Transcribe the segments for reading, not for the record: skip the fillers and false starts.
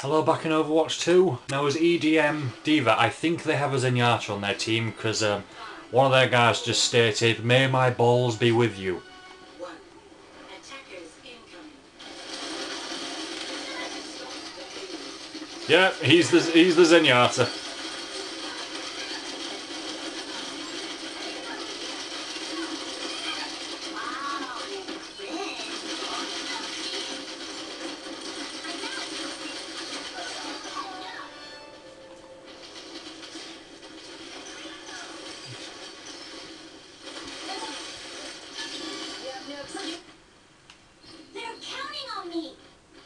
Hello, back in Overwatch 2. Now as EDM Diva, I think they have a Zenyatta on their team because one of their guys just stated, "May my balls be with you." Yeah, he's the Zenyatta. They're counting on me.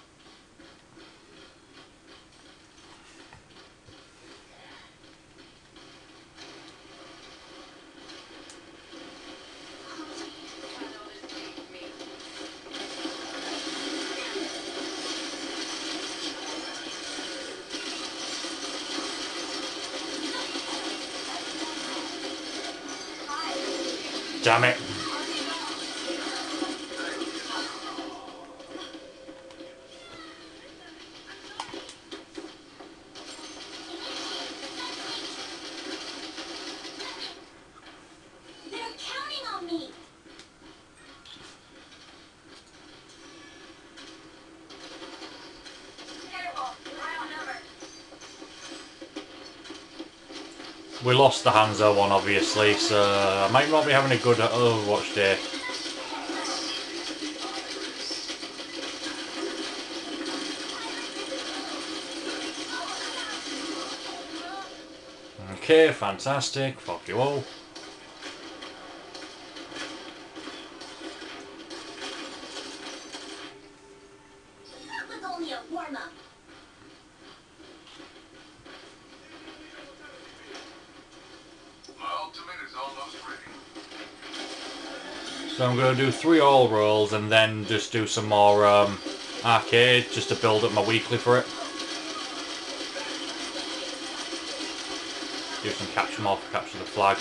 Damn it. They're counting on me. We lost the Hanzo one, obviously, so I might not be having a good Overwatch day. Okay, fantastic. Fuck you all. That was only a warm-up. My ultimate is almost ready. So I'm going to do 3 all rolls and then just do some more arcade just to build up my weekly for it. Do some capture more for capture the flag.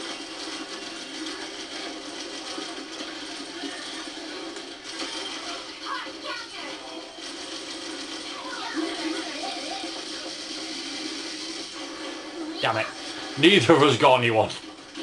Damn it. Neither of us got anyone.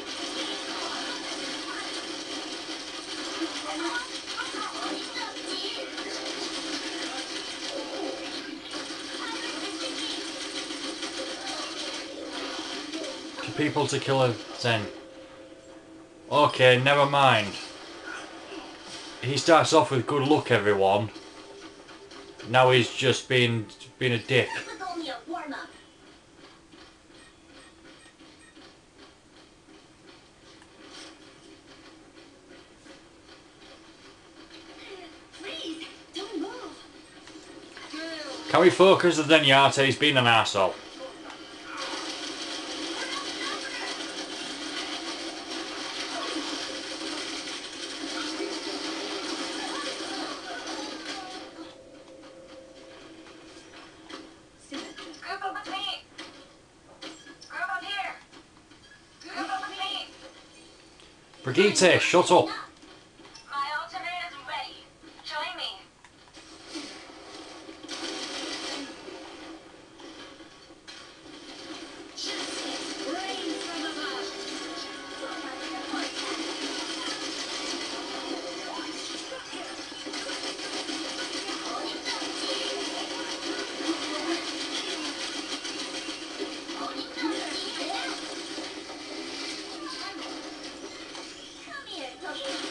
People to kill a Zen. Okay, never mind. He starts off with good luck, everyone. Now he's just being a dick. That was only a warm-up. Please, don't move. Can we focus on Zenyatta? He's been an arsehole. Group up with me. Group up here. Group up with me. Brigitte, shut up. My ultimate is ready. Join me. Rain from above. Come here, Toby.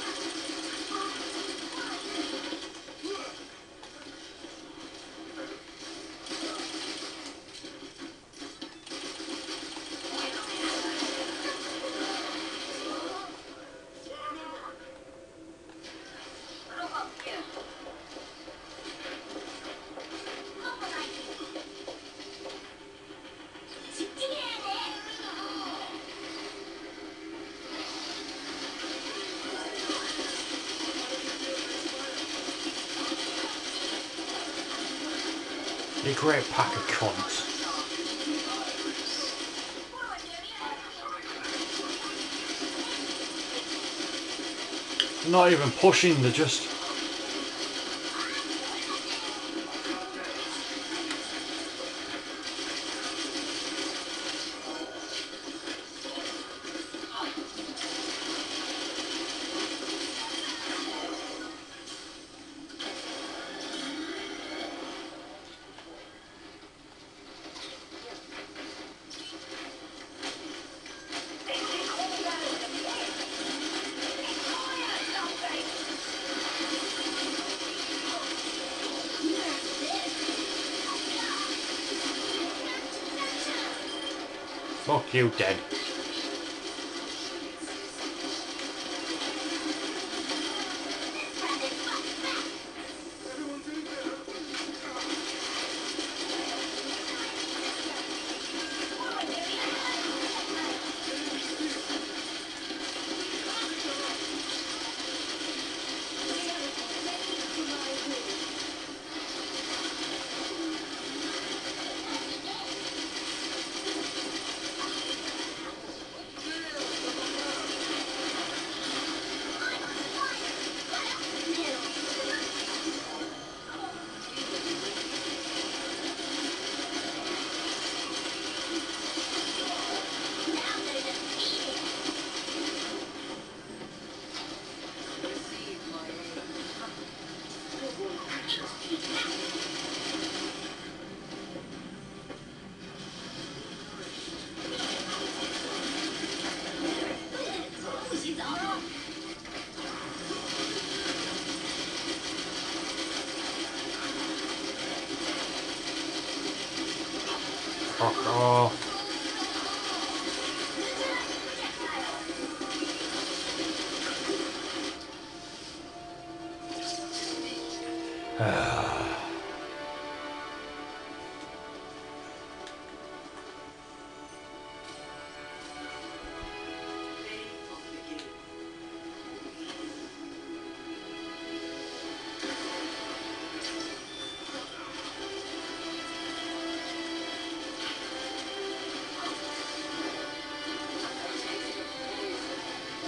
Group up here. Look what I do. You great pack of cunts. They're not even pushing, they're just... Fuck you, dead. Fuck off.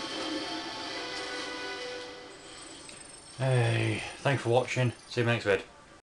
Hey, thanks for watching. See you next vid.